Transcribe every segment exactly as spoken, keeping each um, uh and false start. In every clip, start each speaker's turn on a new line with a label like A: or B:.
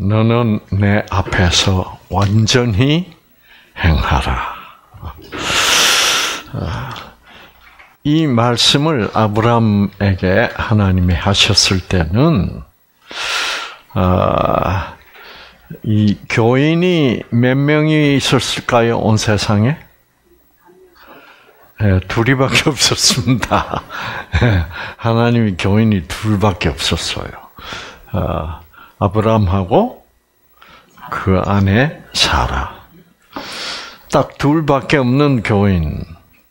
A: 너는 내 앞에서 완전히 행하라. 이 말씀을 아브라함에게 하나님이 하셨을 때는 이 교인이 몇 명이 있었을까요? 온 세상에? 네, 둘이밖에 없었습니다. 하나님이 교인이 둘밖에 없었어요. 아브라함하고 그 아내 사라. 딱 둘밖에 없는 교인이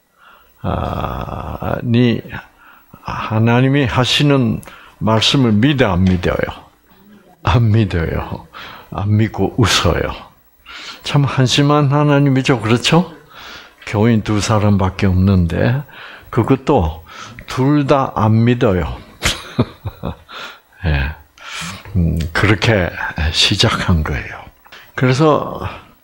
A: 하나님이 하시는 말씀을 믿어 안 믿어요? 안 믿어요. 안 믿고 웃어요. 참 한심한 하나님이죠. 그렇죠? 교인 두 사람밖에 없는데 그것도 둘 다 안 믿어요. 예. 음, 그렇게 시작한 거예요. 그래서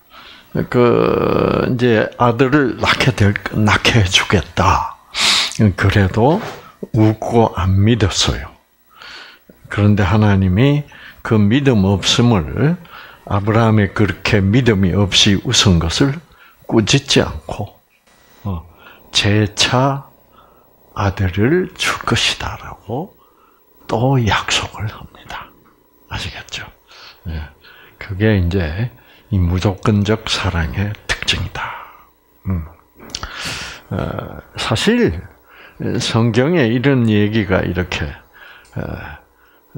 A: 그 이제 아들을 낳게 될 낳게 해주겠다. 그래도 웃고 안 믿었어요. 그런데 하나님이 그 믿음 없음을 아브라함이 그렇게 믿음이 없이 웃은 것을 꾸짖지 않고 어, 재차 아들을 줄 것이다라고 또 약속을 합니다. 아시겠죠? 예. 그게 이제 이 무조건적 사랑의 특징이다. 음. 어, 사실 성경에 이런 얘기가 이렇게 어,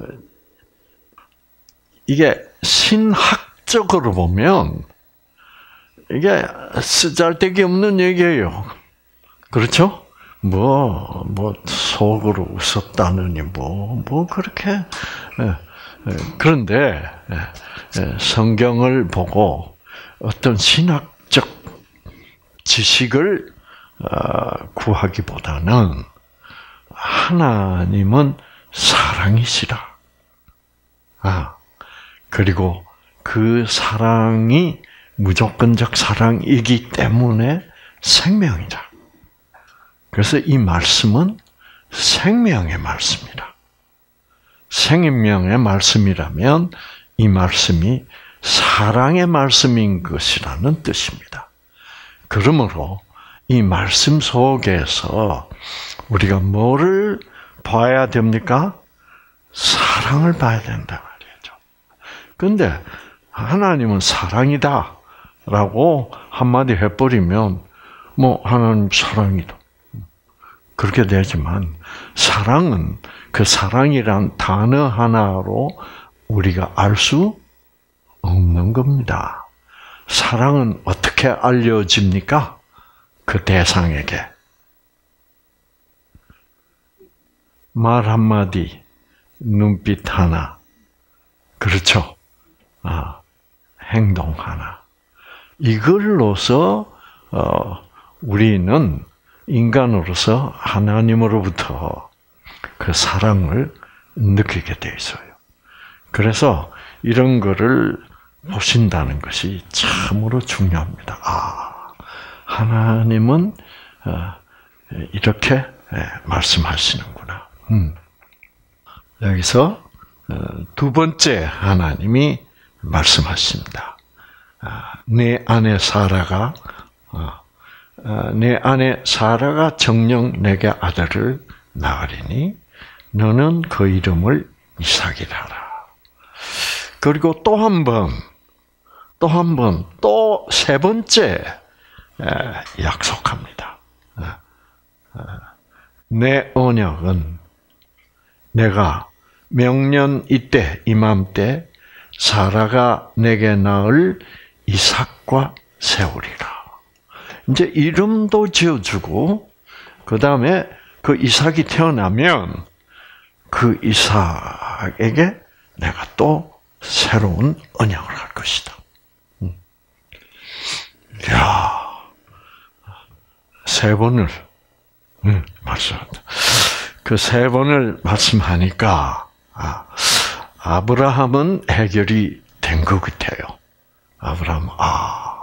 A: 이게 신학적으로 보면 이게 쓰잘데기 없는 얘기예요. 그렇죠? 뭐, 뭐, 속으로 웃었다느니, 뭐, 뭐, 그렇게. 그런데, 성경을 보고 어떤 신학적 지식을 구하기보다는 하나님은 사랑이시라. 아, 그리고 그 사랑이 무조건적 사랑이기 때문에 생명이다. 그래서 이 말씀은 생명의 말씀이다. 생명의 말씀이라면 이 말씀이 사랑의 말씀인 것이라는 뜻입니다. 그러므로 이 말씀 속에서 우리가 뭐를 봐야 됩니까? 사랑을 봐야 된다 말이죠. 그런데 하나님은 사랑이다라고 한마디 해버리면 뭐 하나님 사랑이다. 그렇게 되지만 사랑은 그 사랑이란 단어 하나로 우리가 알 수 없는 겁니다. 사랑은 어떻게 알려집니까? 그 대상에게. 말 한마디, 눈빛 하나, 그렇죠? 아, 행동 하나. 이걸로서 어, 우리는 인간으로서 하나님으로부터 그 사랑을 느끼게 돼 있어요. 그래서 이런 거를 보신다는 것이 참으로 중요합니다. 아, 하나님은 이렇게 말씀하시는구나. 음. 여기서 두 번째 하나님이 말씀하십니다. 내 아내 사라가 내 아내 사라가 정녕 내게 아들을 낳으리니 너는 그 이름을 이삭이라 하라. 그리고 또 한 번, 또 한 번, 또 세 번째 약속합니다. 내 언약은 내가 명년 이때 이맘때 사라가 내게 낳을 이삭과 세우리라. 이제 이름도 지어주고 그 다음에 그 이삭이 태어나면 그 이삭에게 내가 또 새로운 언약을 할 것이다. 이야, 세 번을 음, 말씀한다. 그 세 번을 말씀하니까 아, 아브라함은 해결이 된 것 같아요. 아브라함, 아,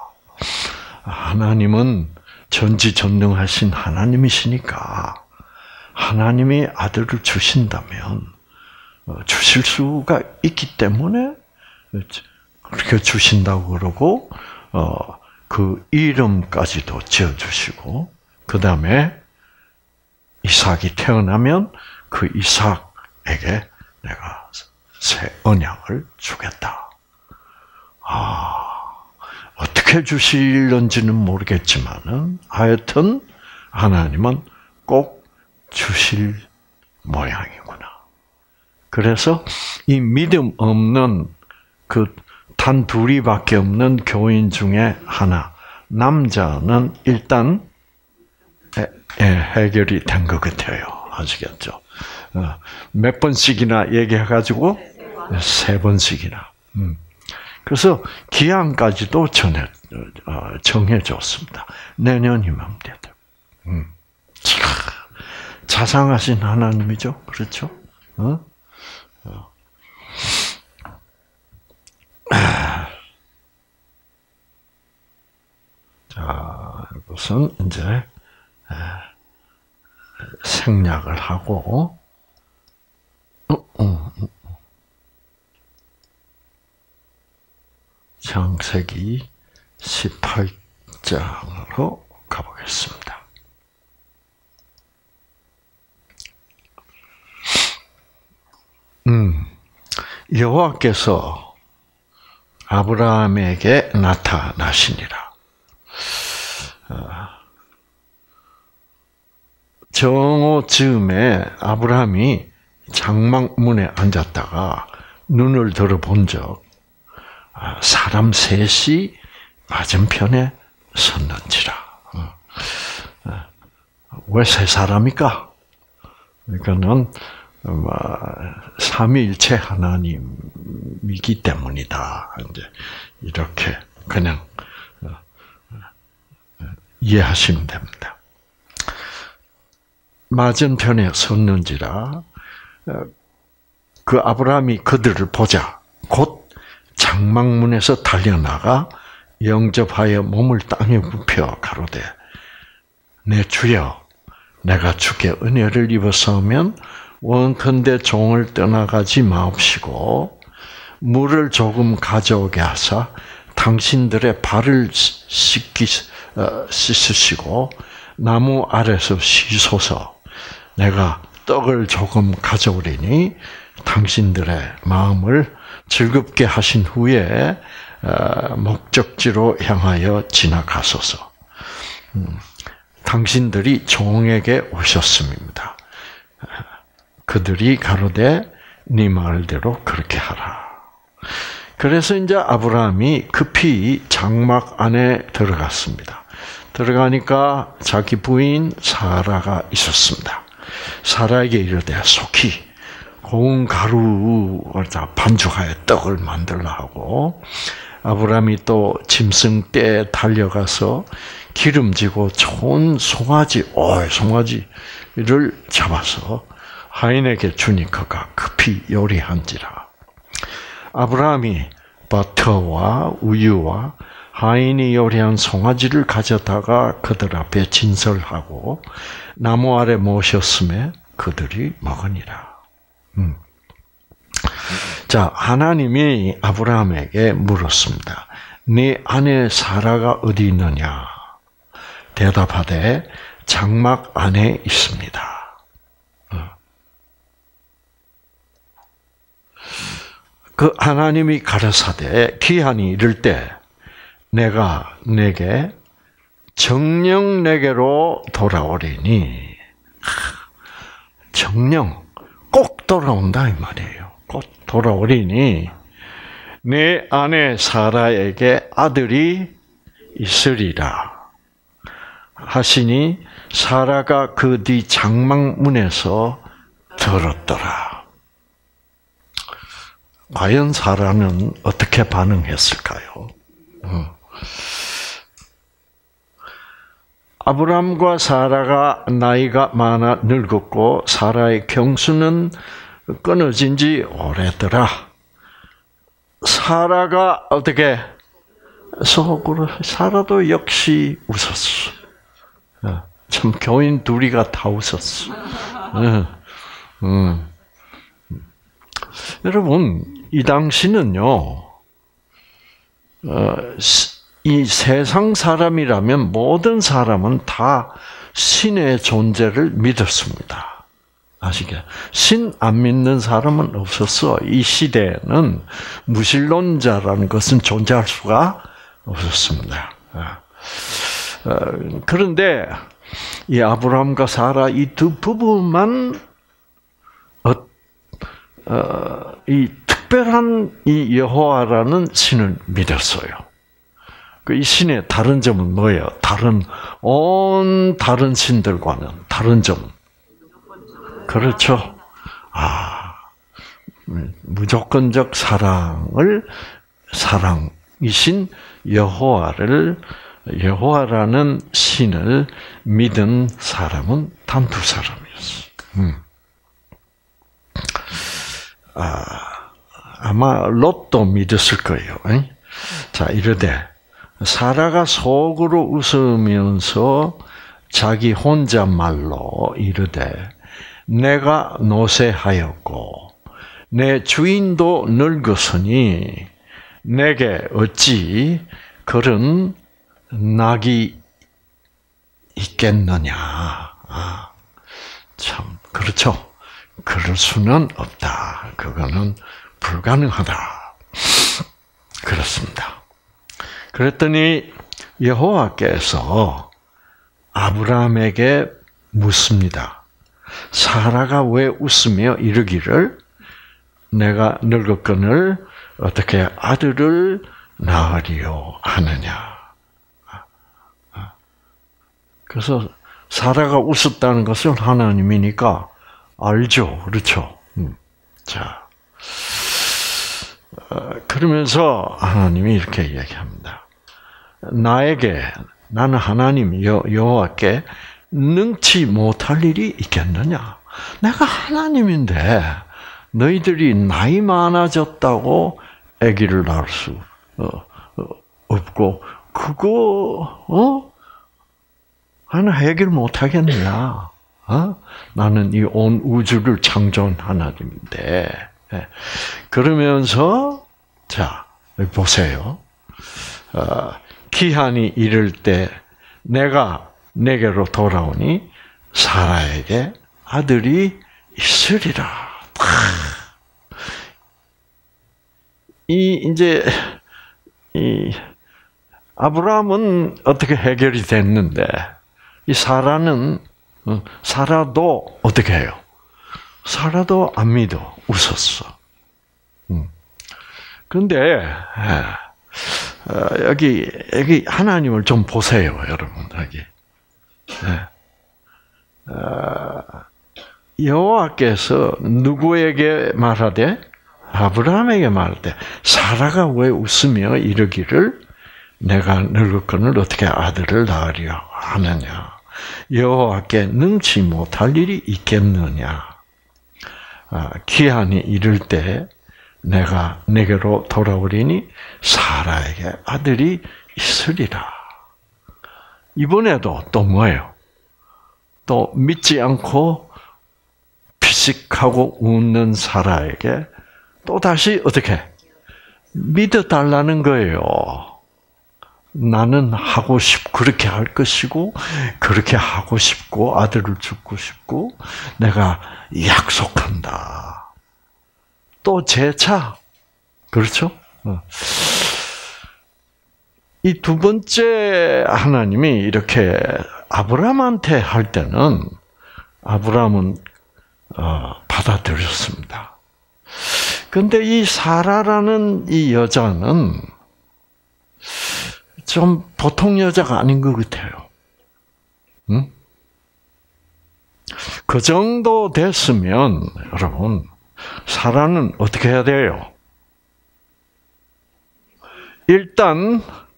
A: 하나님은 전지전능하신 하나님이시니까 하나님이 아들을 주신다면 주실 수가 있기 때문에 그렇게 주신다고 그러고 어, 그 이름까지도 지어주시고 그 다음에 이삭이 태어나면 그 이삭에게 내가 새 언약을 주겠다. 아, 어떻게 주실런지는 모르겠지만은 하여튼 하나님은 꼭 주실 모양이구나. 그래서 이 믿음 없는 그 단 둘이밖에 없는 교인 중에 하나, 남자는 일단 해결이 된 것 같아요. 아시겠죠? 몇 번씩이나 얘기해가지고 세 번씩이나. 그래서 기한까지도 전해 정해줬습니다. 내년이면 돼요. 자상하신 하나님이죠, 그렇죠? 어? 자, 이것은 이제 생략을 하고, 어, 어, 어. 창세기 십팔 장으로 가보겠습니다. 음, 여호와께서 아브라함에게 나타나시니라. 정오 즈음에 아브라함이 장막문에 앉았다가 눈을 들어본 적 사람 셋이 맞은편에 섰는지라. 왜 세 사람일까? 그러니까는 삼위일체 하나님이기 때문이다. 이제 이렇게 그냥 이해하시면 됩니다. 맞은편에 섰는지라 그 아브라함이 그들을 보자 곧 장막문에서 달려나가 영접하여 몸을 땅에 굽혀 가로되 내 주여 내가 주께 은혜를 입었사오면 원컨대 종을 떠나가지 마옵시고 물을 조금 가져오게 하사 당신들의 발을 씻기, 어, 씻으시고 나무 아래서 쉬소서. 내가 떡을 조금 가져오리니 당신들의 마음을 즐겁게 하신 후에 어, 목적지로 향하여 지나가소서. 음, 당신들이 종에게 오셨음입니다. 그들이 가로되 네 말대로 그렇게 하라. 그래서 이제 아브라함이 급히 장막 안에 들어갔습니다. 들어가니까 자기 부인 사라가 있었습니다. 사라에게 이르되 속히 고운 가루를 다 반죽하여 떡을 만들라 하고 아브라함이 또 짐승 떼에 달려가서 기름지고 좋은 송아지, 오, 송아지를 잡아서 하인에게 주니 그가 급히 요리한지라. 아브라함이 버터와 우유와 하인이 요리한 송아지를 가져다가 그들 앞에 진설하고 나무 아래 모셨음에 그들이 먹으니라. 음. 자, 하나님이 아브라함에게 물었습니다. 네 아내 사라가 어디 있느냐? 대답하되 장막 안에 있습니다. 그 하나님이 가라사대 기한이 이를 때 내가 내게 정녕 내게로 돌아오리니 정녕 꼭 돌아온다 이 말이에요. 꼭 돌아오리니 내 아내 사라에게 아들이 있으리라 하시니 사라가 그 뒤 장막문에서 들었더라. 과연 사라는 어떻게 반응했을까요? 아브람과 사라가 나이가 많아 늙었고 사라의 경수는 끊어진 지 오래더라. 사라가 어떻게 속으로 사라도 역시 웃었어. 참 교인 둘이가 다 웃었어. 응. 응. 여러분 이 당시는요 어, 이 세상 사람이라면 모든 사람은 다 신의 존재를 믿었습니다. 아시게? 신 안 믿는 사람은 없었어. 이 시대에는 무신론자라는 것은 존재할 수가 없었습니다. 그런데 이 아브라함과 사라 이 두 부부만 어, 어, 이 특별한 이 여호와라는 신을 믿었어요. 그 이 신의 다른 점은 뭐예요? 다른 온 다른 신들과는 다른 점. 그렇죠. 아, 무조건적 사랑을 사랑이신 여호와를 여호와라는 신을 믿은 사람은 단 두 사람이었어. 음. 아, 아마 롯도 믿었을 거예요. 에? 자, 이르되 사라가 속으로 웃으면서 자기 혼잣말로 이르되 내가 노쇠하였고 내 주인도 늙었으니 내게 어찌 그런 낙이 있겠느냐. 아, 참 그렇죠. 그럴 수는 없다. 그거는 불가능하다. 그렇습니다. 그랬더니 여호와께서 아브라함에게 묻습니다. 사라가 왜 웃으며 이르기를 내가 늙었거늘 어떻게 아들을 낳으리요 하느냐. 그래서 사라가 웃었다는 것은 하나님이니까 알죠. 그렇죠. 자, 그러면서 하나님이 이렇게 이야기합니다. 나에게, 나는 하나님 여, 여호와께 능치 못할 일이 있겠느냐? 내가 하나님인데 너희들이 나이 많아졌다고 아기를 낳을 수 없고 그거 어? 하나 해결 못하겠느냐? 어? 나는 이 온 우주를 창조한 하나님인데. 그러면서 자 보세요. 어, 기한이 이를 때 내가 내게로 돌아오니 사라에게 아들이 있으리라. 이 이제 이 아브라함은 어떻게 해결이 됐는데 이 사라는 사라도 어떻게 해요? 사라도 안 믿어 웃었어. 그런데 여기 여기 하나님을 좀 보세요, 여러분 여기. 여호와께서 누구에게 말하되? 아브라함에게 말하되 사라가 왜 웃으며 이르기를 내가 늙었거늘 어떻게 아들을 낳으려 하느냐. 여호와께 능치 못할 일이 있겠느냐. 기한이 이를 때 내가 내게로 돌아오리니 사라에게 아들이 있으리라. 이번에도 또 뭐예요? 또 믿지 않고 피식하고 웃는 사라에게 또 다시 어떻게 믿어달라는 거예요. 나는 하고 싶, 그렇게 할 것이고, 그렇게 하고 싶고, 아들을 죽고 싶고, 내가 약속한다. 또 재차, 그렇죠? 이 두 번째 하나님이 이렇게 아브라함한테 할 때는, 아브라함은, 어, 받아들였습니다. 근데 이 사라라는 이 여자는, 좀 보통 여자가 아닌 것 같아요. 응? 그 정도 됐으면 여러분 사라는 어떻게 해야 돼요? 일단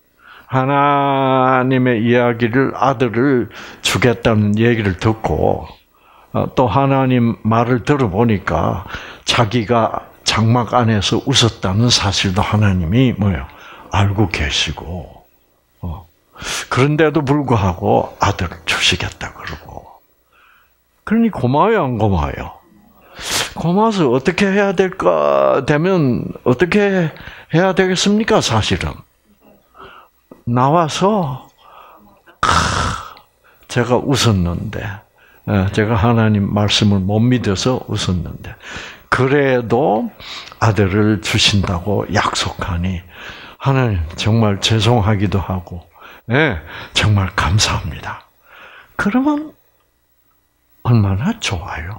A: 하나님의 이야기를 아들을 주겠다는 얘기를 듣고 또 하나님 말을 들어보니까 자기가 장막 안에서 웃었다는 사실도 하나님이 뭐예요? 알고 계시고 어. 그런데도 불구하고 아들을 주시겠다 그러고. 그러니 고마워요, 안 고마워요? 고마워서 어떻게 해야 될까 되면 어떻게 해야 되겠습니까? 사실은 나와서 제가 웃었는데, 제가 하나님 말씀을 못 믿어서 웃었는데, 그래도 아들을 주신다고 약속하니 하나님 정말 죄송하기도 하고, 네, 정말 감사합니다. 그러면 얼마나 좋아요.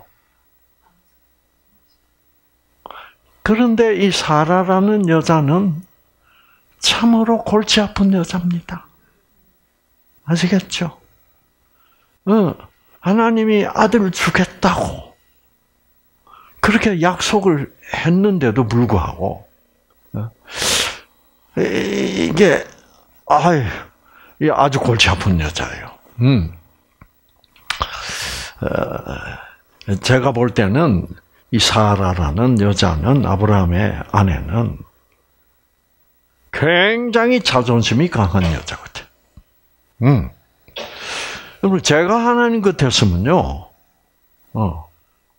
A: 그런데 이 사라라는 여자는 참으로 골치 아픈 여자입니다. 아시겠죠? 어, 하나님이 아들을 주겠다고 그렇게 약속을 했는데도 불구하고 이게 아이 아주 골치 아픈 여자예요. 음. 어, 제가 볼 때는 이 사라라는 여자는, 아브라함의 아내는 굉장히 자존심이 강한 여자 같아요. 음. 여러분, 제가 하나님 같았으면요, 어,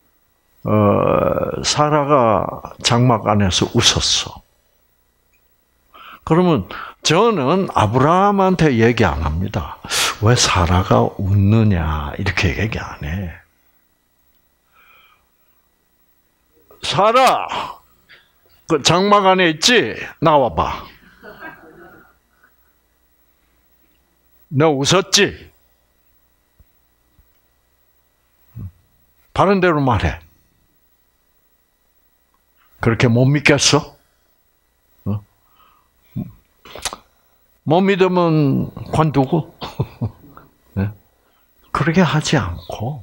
A: 어, 사라가 장막 안에서 웃었어. 그러면 저는 아브라함한테 얘기 안 합니다. 왜 사라가 웃느냐, 이렇게 얘기 안 해. 사라, 그 장막 안에 있지? 나와봐. 너 웃었지? 바른 대로 말해. 그렇게 못 믿겠어? 어? 못 믿으면 관두고. 네? 그렇게 하지 않고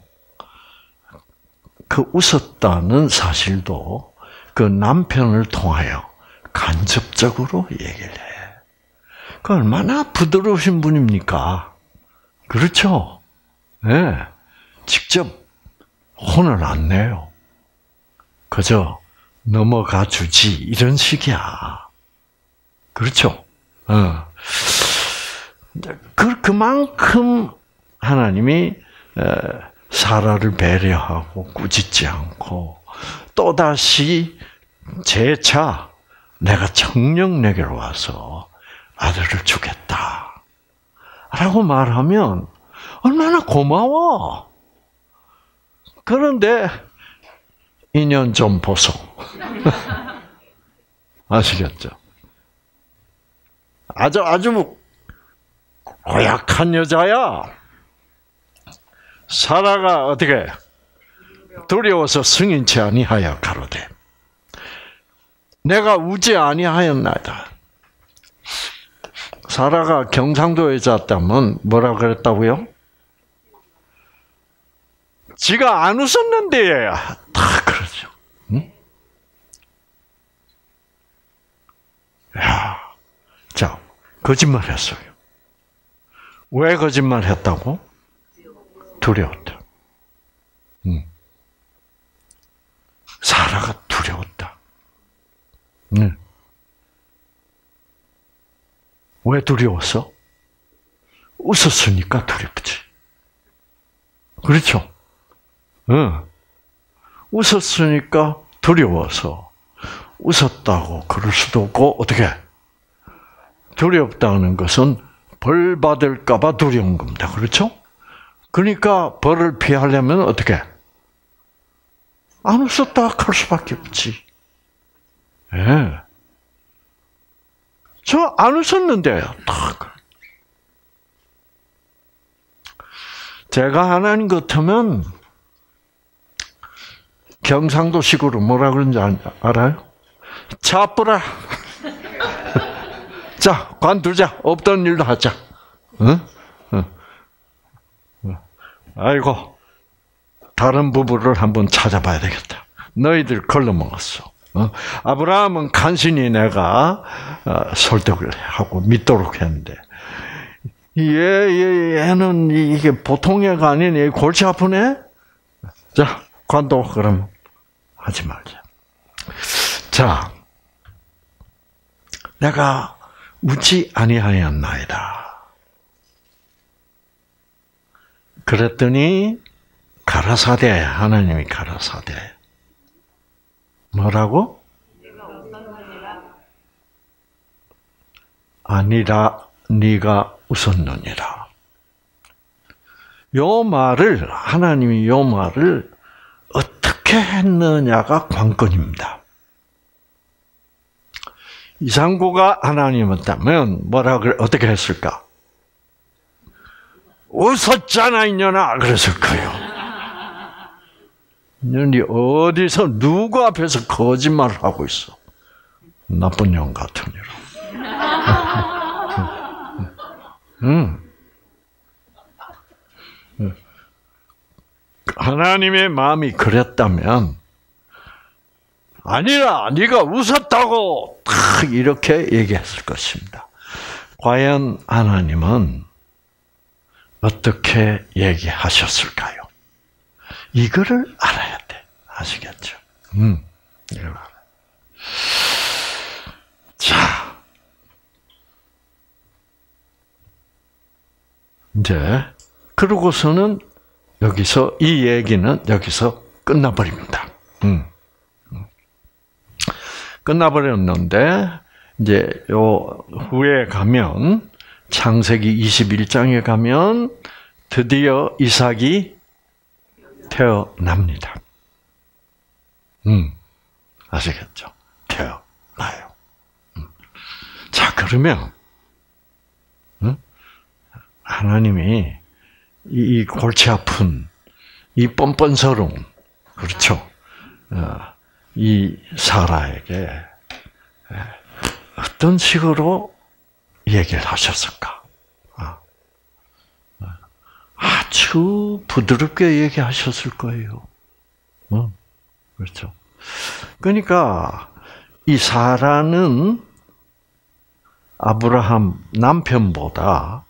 A: 그 웃었다는 사실도 그 남편을 통하여 간접적으로 얘기를 해. 그 얼마나 부드러우신 분입니까? 그렇죠? 네. 직접 혼을 안 내요. 그저 넘어가 주지 이런 식이야. 그렇죠? 어. 그 그만큼 하나님이 사라를 배려하고 꾸짖지 않고 또다시 재차 내가 정녕 내게로 와서 아들을 주겠다 라고 말하면 얼마나 고마워. 그런데 이 년 좀 보소. 아시겠죠? 아주 아주 고약한 여자야. 사라가 어떻게 두려워서 승인치 아니하여 가로되 내가 우지 아니하였나이다. 사라가 경상도 여자였다면 뭐라 그랬다고요? 지가 안 웃었는데 다 그러죠. 응? 야, 자, 거짓말했어요. 왜 거짓말했다고? 두려웠다. 응. 사라가 두려웠다. 응. 왜 두려웠어? 웃었으니까 두렵지. 그렇죠? 응. 웃었으니까 두려워서 웃었다고 그럴 수도 없고 어떻게? 두렵다는 것은 벌 받을까 봐 두려운 겁니다. 그렇죠? 그러니까 벌을 피하려면 어떻게? 안 웃었다 할 수밖에 없지. 예. 네. 저 안 웃었는데 딱. 제가 하나님 같으면 경상도식으로 뭐라 그런지 알아요? 차뿌라. 자, 관두자. 없던 일도 하자. 응? 응. 아이고, 다른 부부를 한번 찾아봐야 되겠다. 너희들 걸러먹었어. 어? 아브라함은 간신히 내가 어, 설득을 하고 믿도록 했는데, 얘, 얘, 얘는 이게 보통 애가 아니네. 골치 아프네? 자, 관둬. 그럼 하지 말자. 자, 내가 웃지 아니하였나이다. 그랬더니 가라사대, 하나님이 가라사대. 뭐라고? 아니라 네가 웃었느니라. 요 말을 하나님이 요 말을 어떻게 했느냐가 관건입니다. 이상구가 하나님이었다면 뭐라 그래 어떻게 했을까? 웃었잖아 이년아 그랬을 거예요. 이년이 어디서 누구 앞에서 거짓말을 하고 있어? 나쁜 년 같으니라. 음. 하나님의 마음이 그랬다면 아니라 네가 웃었다고 딱 이렇게 얘기했을 것입니다. 과연 하나님은 어떻게 얘기하셨을까요? 이거를 알아야 돼. 아시겠죠? 음. 이걸 알아요. 자. 이제 그러고서는 여기서 이 얘기는 여기서 끝나버립니다. 음. 끝나버렸는데 이제 요 후에 가면 창세기 이십일 장에 가면 드디어 이삭이 태어납니다. 음. 아시겠죠? 태어나요. 음. 자, 그러면 음? 하나님이 이 골치 아픈 이 뻔뻔스러움, 그렇죠? 이 사라에게 어떤 식으로 얘기를 하셨을까? 아주 부드럽게 얘기하셨을 거예요. 그렇죠? 그러니까 이 사라는 아브라함 남편보다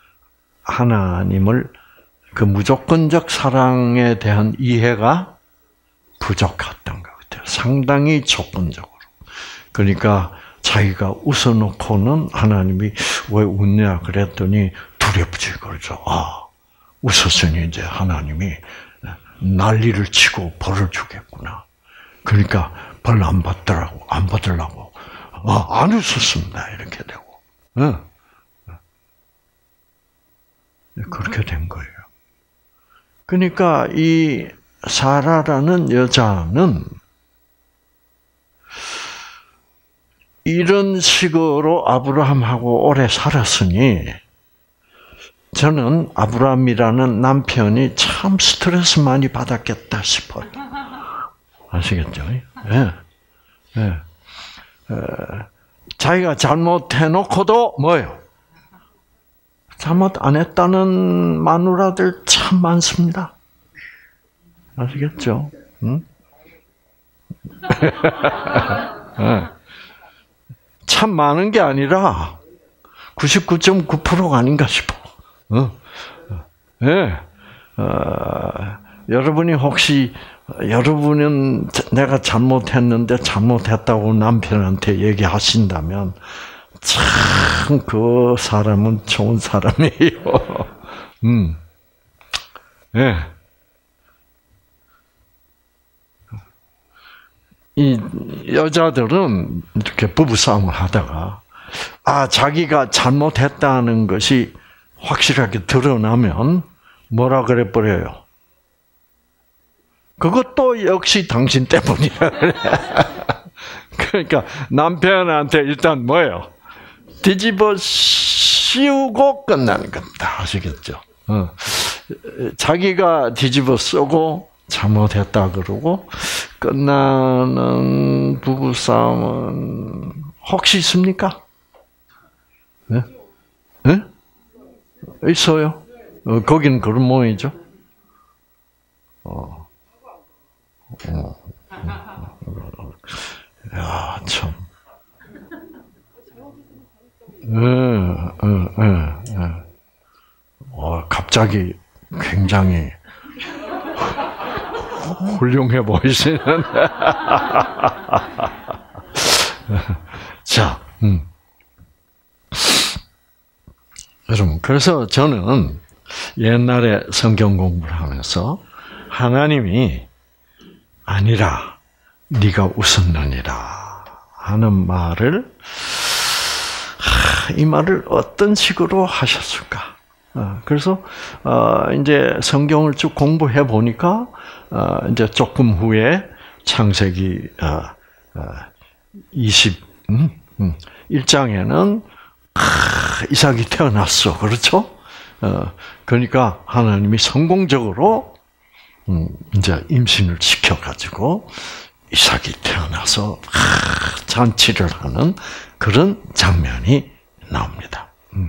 A: 하나님을 그 무조건적 사랑에 대한 이해가 부족했던 것 같아요. 상당히 조건적으로. 그러니까 자기가 웃어놓고는 하나님이 왜 웃냐 그랬더니 두렵지. 그렇죠. 아, 웃었으니 이제 하나님이 난리를 치고 벌을 주겠구나. 그러니까 벌 안 받더라고, 안 받으려고. 아, 안 웃었습니다. 이렇게 되고. 응. 그렇게 된 거예요. 그러니까 이 사라라는 여자는 이런 식으로 아브라함하고 오래 살았으니 저는 아브라함이라는 남편이 참 스트레스 많이 받았겠다 싶어요. 아시겠죠? 예. 예. 에, 자기가 잘못해놓고도 뭐예요? 잘못 안 했다는 마누라들 참 많습니다. 아시겠죠? 응? 참 많은 게 아니라 구십구 점 구 퍼센트가 아닌가 싶어. 어? 네. 어, 여러분이 혹시 여러분은 내가 잘못했는데 잘못했다고 남편한테 얘기하신다면 참 그 사람은 좋은 사람이에요. 음, 예. 네. 이 여자들은 이렇게 부부싸움을 하다가 아 자기가 잘못했다는 것이 확실하게 드러나면 뭐라 그래 버려요. 그것도 역시 당신 때문이야. 그러니까 남편한테 일단 뭐예요? 뒤집어 씌우고 끝나는 겁니다. 아시겠죠? 어. 자기가 뒤집어 쓰고 잘못했다 그러고 끝나는 부부싸움은 혹시 있습니까? 네? 네? 있어요. 어, 거기는 그런 모양이죠. 어. 어. 야, 참. 예, 예, 예, 예. 어, 갑자기 굉장히 훌륭해 보이시는데. 자, 음. 여러분, 그래서 저는 옛날에 성경 공부를 하면서 하나님이 아니라 네가 웃었느니라 하는 말을 이 말을 어떤 식으로 하셨을까? 그래서 이제 성경을 쭉 공부해 보니까 이제 조금 후에 창세기 이십일 장에는 이삭이 태어났어, 그렇죠? 그러니까 하나님이 성공적으로 이제 임신을 시켜가지고 이삭이 태어나서 잔치를 하는 그런 장면이 나옵니다.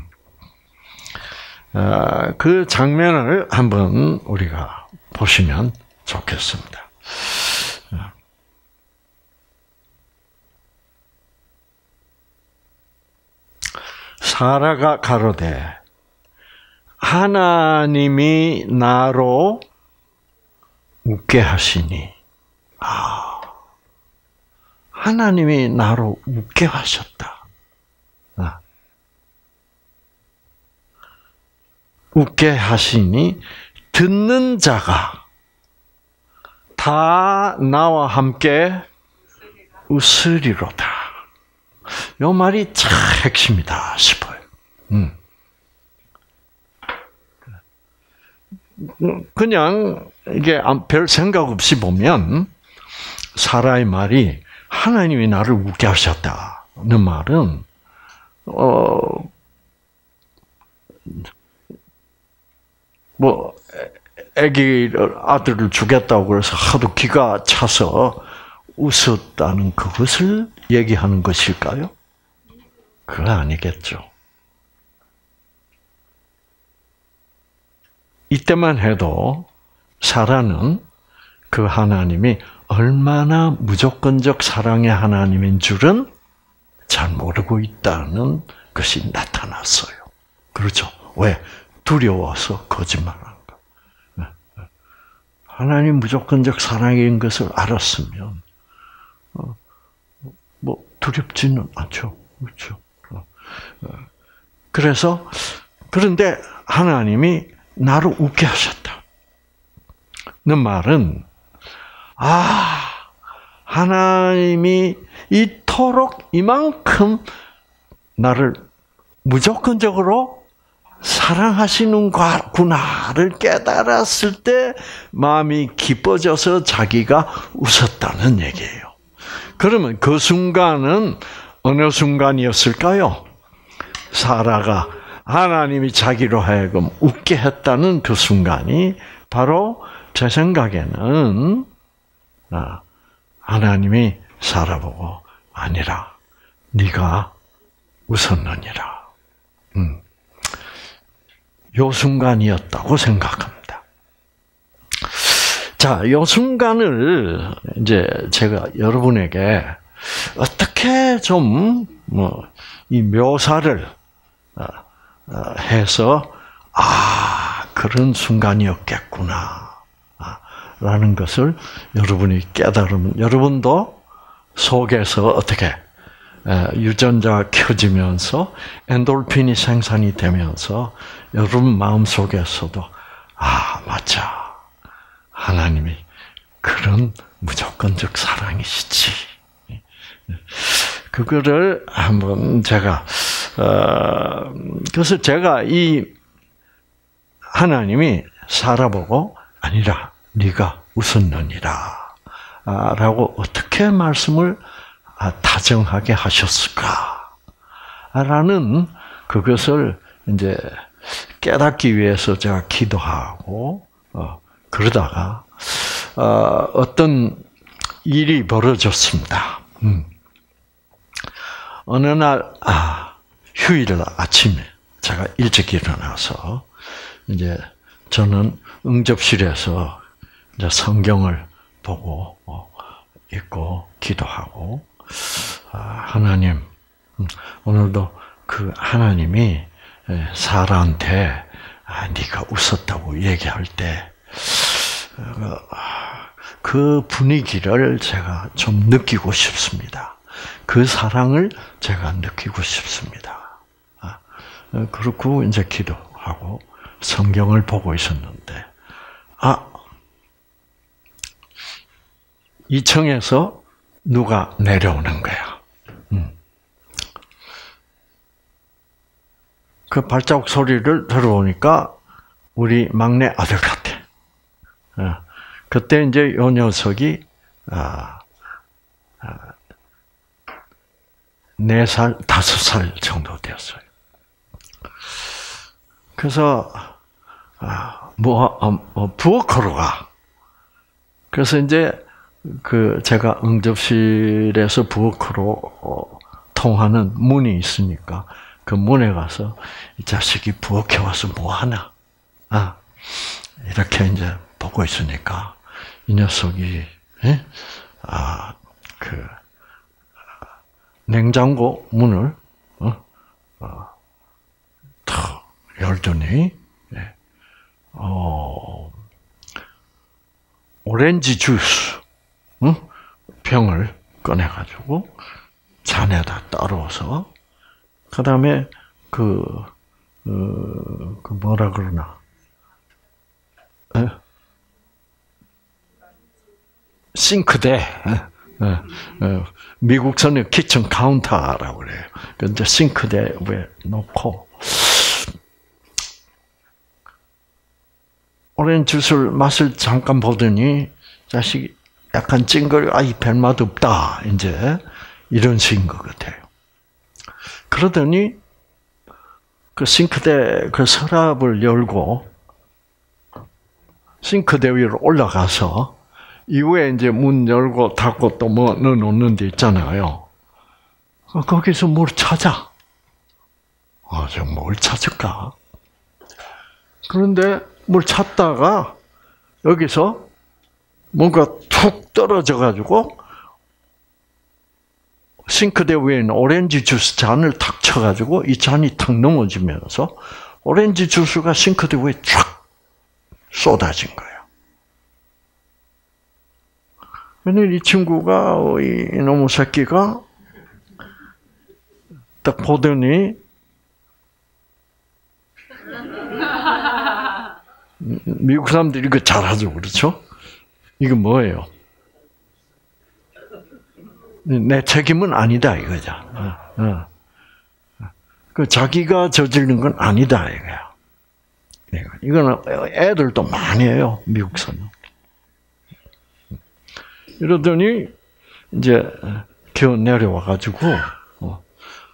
A: 그 장면을 한번 우리가 보시면 좋겠습니다. 사라가 가로되 하나님이 나로 웃게 하시니, 아, 하나님이 나로 웃게 하셨다. 아. 웃게 하시니 듣는 자가 다 나와 함께 웃으리로다. 이 말이 참 핵심이다 싶어요. 음. 그냥 이게 별 생각 없이 보면 사라의 말이 하나님이 나를 웃게 하셨다는 말은 어 뭐 아기 아들을 주겠다고 그래서 하도 기가 차서 웃었다는 그것을 얘기하는 것일까요? 그거 아니겠죠. 이때만 해도 사라는 그 하나님이 얼마나 무조건적 사랑의 하나님인 줄은 잘 모르고 있다는 것이 나타났어요. 그렇죠? 왜? 두려워서 거짓말한 거. 하나님 무조건적 사랑인 것을 알았으면 뭐 두렵지는 않죠. 그렇죠? 그래서 그런데 하나님이 나를 웃게 하셨다. 는 말은 아, 하나님이 이토록 이만큼 나를 무조건적으로 사랑하시는구나를 깨달았을 때 마음이 기뻐져서 자기가 웃었다는 얘기예요. 그러면 그 순간은 어느 순간이었을까요? 사라가 하나님이 자기로 하여금 웃게 했다는 그 순간이 바로 제 생각에는 하나님이 사라 보고 아니라 네가 웃었느니라. 음. 요 순간이었다고 생각합니다. 자, 요 순간을 이제 제가 여러분에게 어떻게 좀 뭐 이 묘사를 해서 아, 그런 순간이었겠구나 라는 것을 여러분이 깨달으면 여러분도 속에서 어떻게 유전자가 켜지면서 엔돌핀이 생산이 되면서 여러분 마음속에서도 아, 맞아. 하나님이 그런 무조건적 사랑이시지. 그거를 한번 제가 어, 그래서 제가 이 하나님이 사라 보고 아니라 네가 웃었느니라 라고 어떻게 말씀을 다정하게 하셨을까? 라는 그것을 이제 깨닫기 위해서 제가 기도하고, 어, 그러다가, 어, 어떤 일이 벌어졌습니다. 음. 어느 날, 아, 휴일날 아침에 제가 일찍 일어나서, 이제 저는 응접실에서 이제 성경을 보고, 어, 읽고, 기도하고, 하나님, 오늘도 그 하나님이 사라한테 네가 웃었다고 얘기할 때 그 분위기를 제가 좀 느끼고 싶습니다. 그 사랑을 제가 느끼고 싶습니다. 그렇고 이제 기도하고 성경을 보고 있었는데, 아, 이 층에서 누가 내려오는 거야. 음. 그 발자국 소리를 들어보니까 우리 막내 아들 같아. 어. 그때 이제 요 녀석이 아, 아, 네 살, 다섯 살 정도 되었어요. 그래서 아, 뭐, 뭐 부엌으로 가. 그래서 이제 그 제가 응접실에서 부엌으로 어, 통하는 문이 있으니까 그 문에 가서 이 자식이 부엌에 와서 뭐 하나? 아, 이렇게 이제 보고 있으니까 이 녀석이 예? 아, 그 냉장고 문을 어, 어, 탁 열더니 예. 어, 오렌지 주스 응? 병을 꺼내가지고 잔에다 따라서 그 다음에 그, 어, 그 뭐라 그러나 에? 싱크대 에, 에, 미국서는 키친 카운터라고 그래요. 근데 싱크대 위에 놓고 오렌지 주스를 맛을 잠깐 보더니 자식이 약간 찡그려, 아이 별맛 없다 이제 이런 식인 것 같아요. 그러더니 그 싱크대 그 서랍을 열고 싱크대 위로 올라가서 이후에 이제 문 열고 닫고 또 뭐 넣어놓는 데 있잖아요. 거기서 뭘 찾아. 아, 저 뭘 찾을까? 그런데 뭘 찾다가 여기서 뭔가 툭 떨어져가지고 싱크대 위에 있는 오렌지 주스 잔을 탁 쳐가지고 이 잔이 탁 넘어지면서 오렌지 주스가 싱크대 위에 쫙 쏟아진 거예요. 근데 이 친구가 이 이놈의 새끼가 딱 보더니 미국 사람들이 이거 잘하죠, 그렇죠? 이거 뭐예요? 내 책임은 아니다 이거죠. 어, 어. 그 자기가 저지른 건 아니다 이거야. 이거는 애들도 많이 해요, 미국서는. 이러더니 이제 기어 내려와 가지고 어,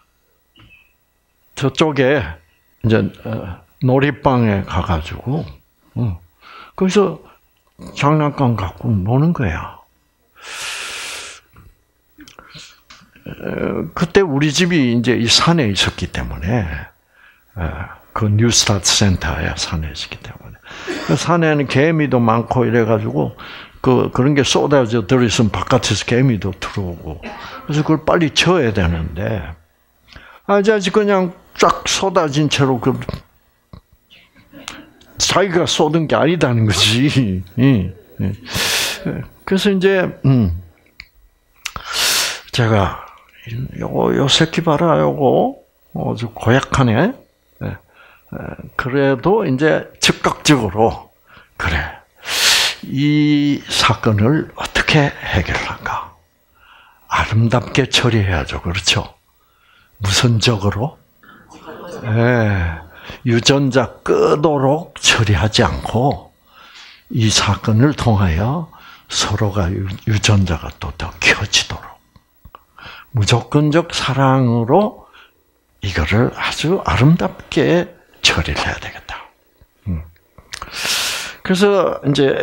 A: 저쪽에 이제 어, 놀이방에 가 가지고 어, 거기서 장난감 갖고 노는 거야. 그때 우리 집이 이제 이 산에 있었기 때문에 그 뉴스타트 센터에 산에 있었기 때문에 그 산에는 개미도 많고 이래가지고 그 그런 게 쏟아져 들어있으면 바깥에서 개미도 들어오고 그래서 그걸 빨리 쳐야 되는데 아저씨 그냥 쫙 쏟아진 채로 그 자기가 쏟은 게 아니다는 거지. 그래서 이제 음 제가 요거 요 새끼 봐라 요거 아주 고약하네. 그래도 이제 즉각적으로 그래 이 사건을 어떻게 해결할까? 아름답게 처리해야죠, 그렇죠? 무선적으로, 예, 유전자 끄도록 처리하지 않고 이 사건을 통하여 서로가 유전자가 또 더 켜지도록 무조건적 사랑으로 이거를 아주 아름답게 처리를 해야 되겠다. 그래서 이제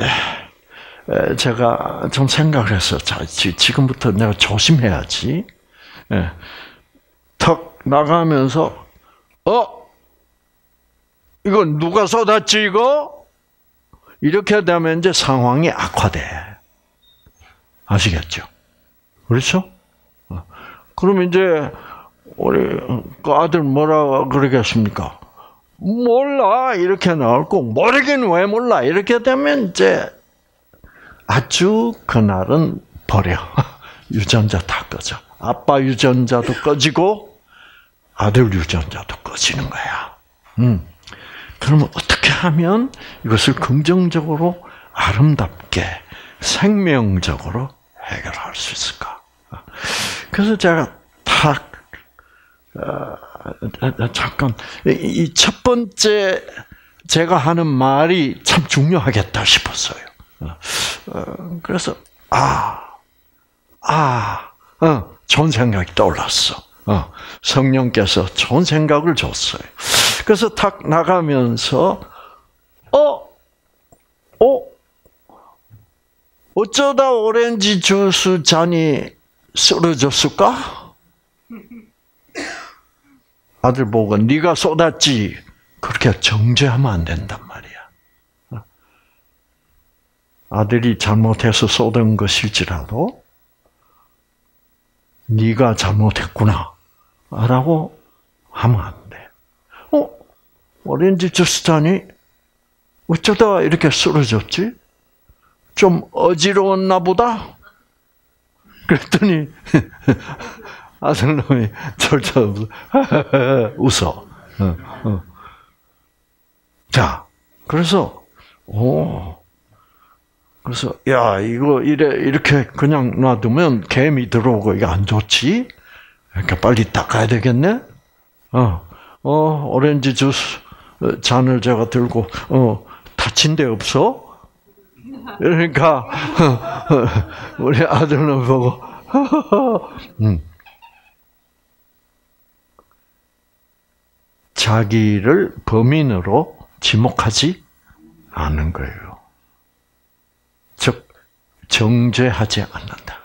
A: 제가 좀 생각을 했어. 자, 지금부터 내가 조심해야지. 턱 나가면서 어? 이거 누가 쏟았지 이거? 이렇게 되면 이제 상황이 악화돼. 아시겠죠? 그렇죠? 그러면 이제 우리 그 아들 뭐라 그러겠습니까? 몰라 이렇게 나올 거 모르긴 왜 몰라 이렇게 되면 이제 아주 그날은 버려. 유전자 다 꺼져. 아빠 유전자도 꺼지고 아들 유전자도 꺼지는 거야. 음. 그러면 어떻게 하면 이것을 긍정적으로 아름답게 생명적으로 해결할 수 있을까? 그래서 제가 탁 어, 잠깐 이 첫 번째 제가 하는 말이 참 중요하겠다 싶었어요. 그래서 아, 아, 어, 좋은 생각이 떠올랐어. 어, 성령께서 좋은 생각을 줬어요. 그래서 탁 나가면서 어, 어, 어쩌다 오렌지 주스 잔이 쓰러졌을까? 아들 보고 네가 쏟았지. 그렇게 정죄하면 안 된단 말이야. 아들이 잘못해서 쏟은 것일지라도 네가 잘못했구나 라고 하면 안 돼. 어? 오렌지 주스 잔이 어쩌다 이렇게 쓰러졌지? 좀 어지러웠나 보다? 그랬더니 아들놈이 절절 웃어. 어, 어. 자, 그래서 오, 그래서 야 이거 이래 이렇게 그냥 놔두면 개미 들어오고 이게 안 좋지? 그러니까 빨리 닦아야 되겠네. 어, 어 오렌지 주스 잔을 제가 들고 어 다친 데 없어? 그러니까 우리 아들은 보고 음. 자기를 범인으로 지목하지 않는 거예요. 즉 정죄하지 않는다.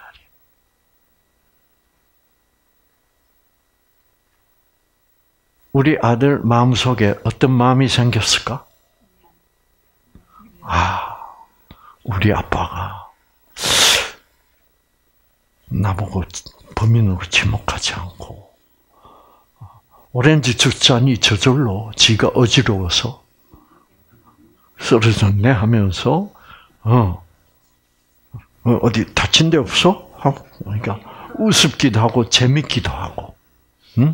A: 우리 아들 마음속에 어떤 마음이 생겼을까? 아, 우리 아빠가 나보고 범인으로 지목하지 않고 오렌지 주스잔이 저절로 지가 어지러워서 쓰러졌네 하면서 어, 어디 다친 데 없어? 하고 그러니까 우습기도 하고 재밌기도 하고, 응?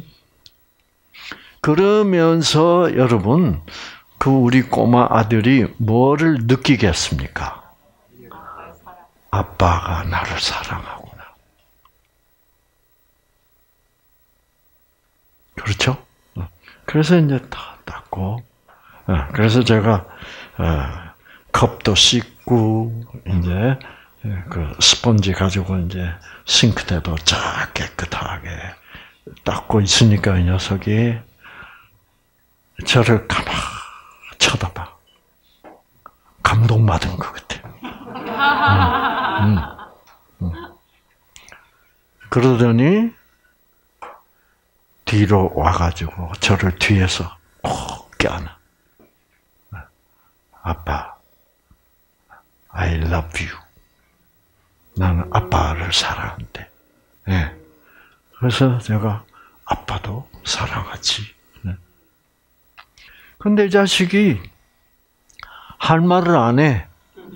A: 그러면서 여러분 그 우리 꼬마 아들이 뭐를 느끼겠습니까? 아빠가 나를 사랑하구나. 그렇죠? 그래서 이제 다 닦고, 그래서 제가 컵도 씻고 이제 그 스펀지 가지고 이제 싱크대도 쫙 깨끗하게 닦고 있으니까 이 녀석이 저를 가만 쳐다봐. 감동받은 것 같아. 음, 음, 음. 그러더니 뒤로 와가지고 저를 뒤에서 꼭 껴안아. 아빠, I love you. 나는 아빠를 사랑한대. 네. 그래서 제가 아빠도 사랑하지. 근데 이 자식이 할 말을 안 해.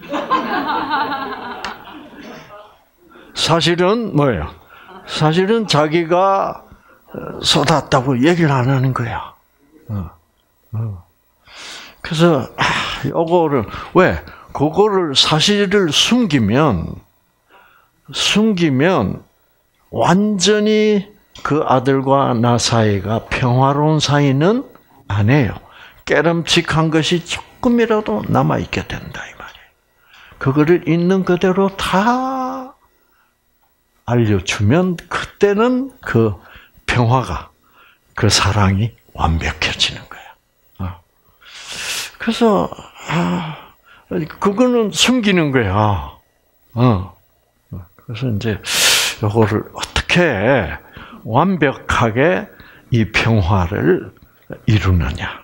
A: 사실은 뭐예요? 사실은 자기가 쏟았다고 얘기를 안 하는 거야. 어, 어. 그래서 아, 요거를 왜 그거를 사실을 숨기면 숨기면 완전히 그 아들과 나 사이가 평화로운 사이는 아니에요. 깨름칙한 것이 조금이라도 남아 있게 된다 이 말이에요. 그거를 있는 그대로 다 알려주면 그때는 그 평화가, 그 사랑이 완벽해지는 거야. 그래서 아, 그거는 숨기는 거야. 어. 그래서 이제 이거를 어떻게 완벽하게 이 평화를 이루느냐.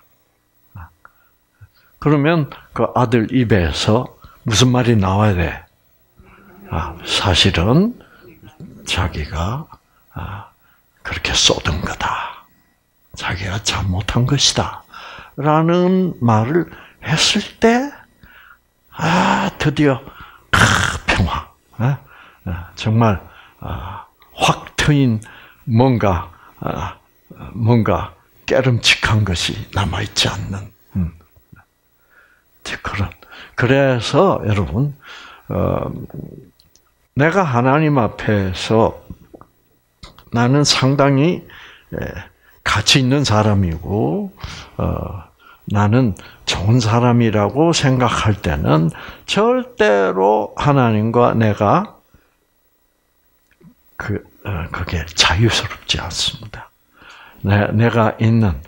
A: 그러면 그 아들 입에서 무슨 말이 나와야 돼? 아, 사실은 자기가 아, 그렇게 쏟은 거다. 자기가 잘못한 것이다. 라는 말을 했을 때, 아, 드디어, 아, 평화. 아, 정말, 아, 확 트인 뭔가, 아, 뭔가 깨름칙한 것이 남아있지 않는, 음. 그런. 그래서, 여러분, 어, 내가 하나님 앞에서 나는 상당히 가치 있는 사람이고 어, 나는 좋은 사람이라고 생각할 때는 절대로 하나님과 내가 그 어, 그게 자유스럽지 않습니다. 내, 내가 있는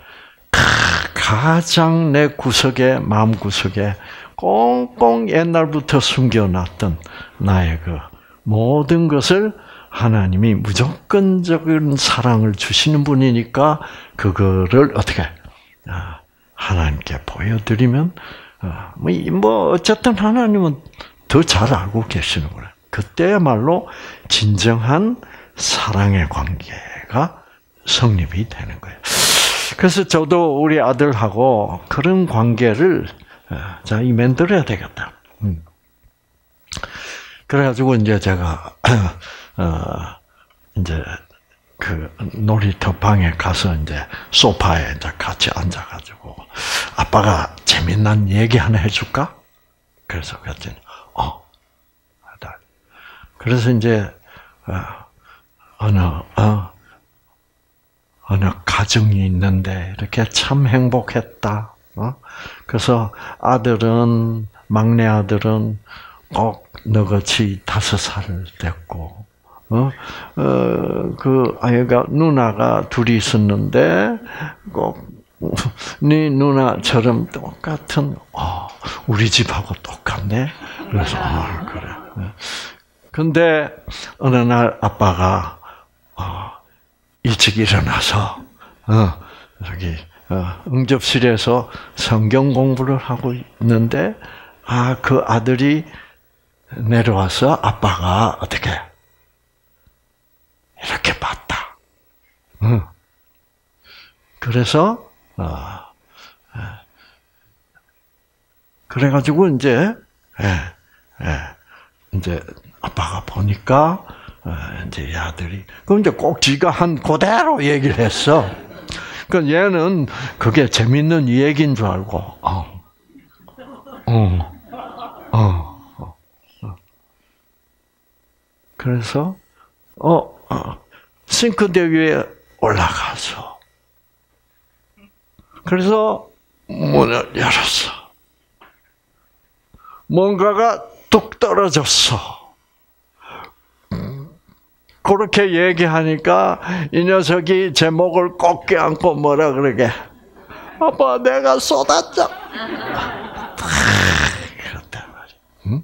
A: 가장 내 구석에 마음 구석에 꽁꽁 옛날부터 숨겨놨던 나의 그 모든 것을 하나님이 무조건적인 사랑을 주시는 분이니까 그거를 어떻게 하나님께 보여드리면 뭐 어쨌든 하나님은 더 잘 알고 계시는 거예요. 그때야말로 진정한 사랑의 관계가 성립이 되는 거예요. 그래서 저도 우리 아들하고 그런 관계를 자, 이 만들어야 되겠다. 음. 그래가지고 이제 제가 어, 이제 그 놀이터 방에 가서 이제 소파에 이제 같이 앉아가지고 아빠가 재밌는 얘기 하나 해줄까? 그래서 그랬더니 어, 그래서 이제 어, 어느 어, 어느 가정이 있는데 이렇게 참 행복했다. 어? 그래서 아들은 막내 아들은 꼭 너같이 다섯 살 됐고, 어, 어, 그 아이가 누나가 둘이 있었는데 꼭 네 누나처럼 똑같은, 어, 우리 집하고 똑같네. 그래서 아, 그래. 근데 어느 날 아빠가 어, 일찍 일어나서 어, 저기 어, 응접실에서 성경 공부를 하고 있는데 아, 그 아들이 내려와서 아빠가 어떻게 이렇게 봤다. 응. 그래서 어, 그래가지고 이제 예, 예, 이제 아빠가 보니까 어, 이제 이 아들이 그럼 이제 꼭 지가 한 그대로 얘기를 했어. 그 얘는 그게 재밌는 얘기인 줄 알고, 어, 어, 어, 어. 그래서 어, 어 싱크대 위에 올라가서 그래서 문을 열었어. 뭔가가 뚝 떨어졌어. 그렇게 얘기하니까 이 녀석이 제 목을 꼭 껴안고 뭐라 그러게. 아빠 내가 쏟았죠. 그렇단 말이야. 응?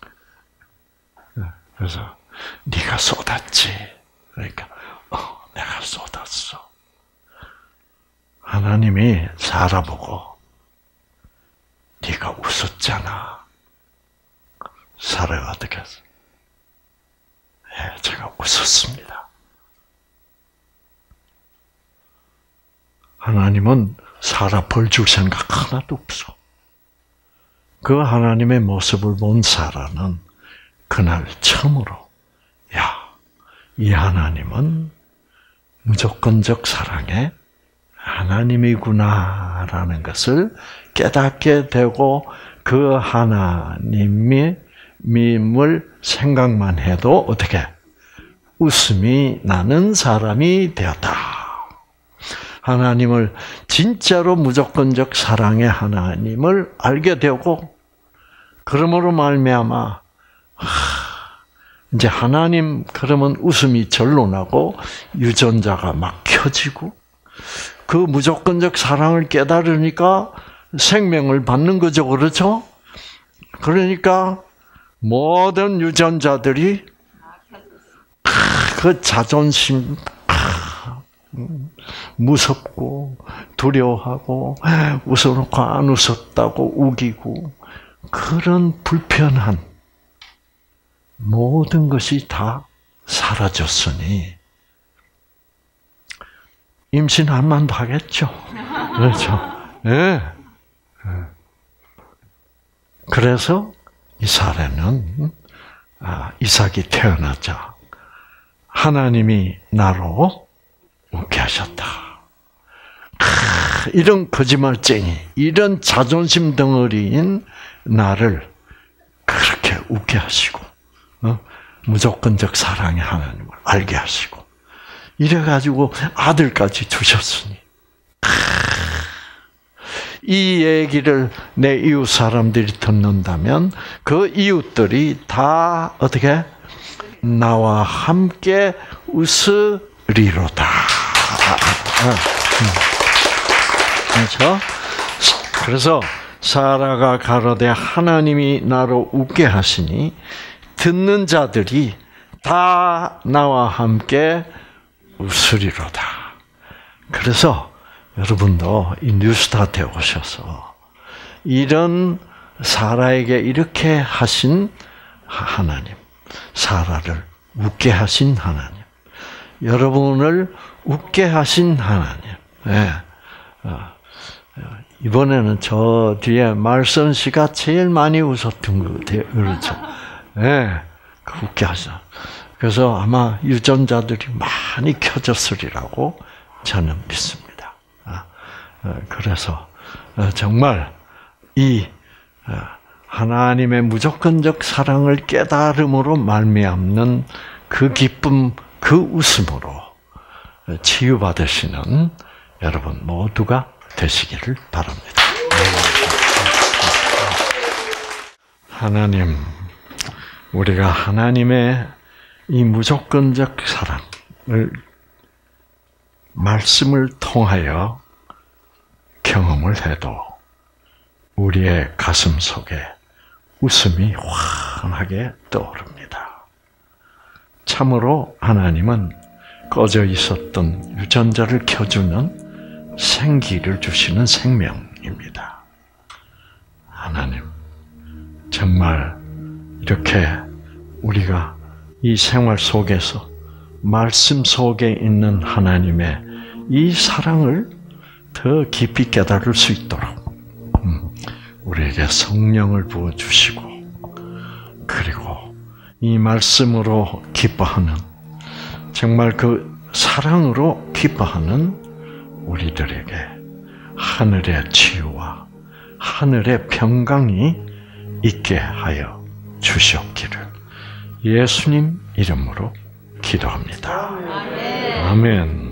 A: 그래서 네가 쏟았지. 그러니까 어, 내가 쏟았어. 하나님이 살아보고 네가 웃었잖아. 사라가 어떻게 했어? 예, 제가 웃었습니다. 하나님은 사라 벌 줄 생각 하나도 없어. 그 하나님의 모습을 본 사라는 그날 처음으로 야, 이 하나님은 무조건적 사랑의 하나님이구나라는 것을 깨닫게 되고 그 하나님이 님을 생각만 해도 어떻게 웃음이 나는 사람이 되었다. 하나님을 진짜로 무조건적 사랑의 하나님을 알게 되고 그러므로 말미암아 이제 하나님 그러면 웃음이 절로 나고 유전자가 막 켜지고 그 무조건적 사랑을 깨달으니까 생명을 받는 거죠, 그렇죠? 그러니까 모든 유전자들이 그 자존심 무섭고 두려워하고 웃어놓고 안 웃었다고 우기고 그런 불편한 모든 것이 다 사라졌으니 임신할 만도 하겠죠. 그렇죠. 예. 그래서 이 사례는 이삭이 태어나자 하나님이 나로 웃게 하셨다. 이런 거짓말쟁이, 이런 자존심 덩어리인 나를 그렇게 웃게 하시고 무조건적 사랑의 하나님을 알게 하시고 이래가지고 아들까지 주셨으니 이 얘기를 내 이웃 사람들이 듣는다면 그 이웃들이 다 어떻게 나와 함께 웃으리로다. 그렇죠? 그래서 사라가 가로되 하나님이 나로 웃게 하시니 듣는 자들이 다 나와 함께 웃으리로다. 그래서 여러분도 이 뉴스타트에 오셔서 이런 사라에게 이렇게 하신 하나님, 사라를 웃게 하신 하나님, 여러분을 웃게 하신 하나님. 네. 이번에는 저 뒤에 말선 씨가 제일 많이 웃었던 것 같아요. 그렇죠? 네. 웃게 하셔. 그래서 아마 유전자들이 많이 켜졌으리라고 저는 믿습니다. 그래서 정말 이 하나님의 무조건적 사랑을 깨달음으로 말미암는 그 기쁨, 그 웃음으로 치유받으시는 여러분 모두가 되시기를 바랍니다. 하나님, 우리가 하나님의 이 무조건적 사랑을 말씀을 통하여 경험을 해도 우리의 가슴 속에 웃음이 환하게 떠오릅니다. 참으로 하나님은 꺼져 있었던 유전자를 켜주는 생기를 주시는 생명입니다. 하나님, 정말 이렇게 우리가 이 생활 속에서 말씀 속에 있는 하나님의 이 사랑을 더 깊이 깨달을 수 있도록 우리에게 성령을 부어주시고, 그리고 이 말씀으로 기뻐하는, 정말 그 사랑으로 기뻐하는 우리들에게 하늘의 치유와 하늘의 평강이 있게 하여 주시옵기를 예수님 이름으로 기도합니다. 아멘. 아멘.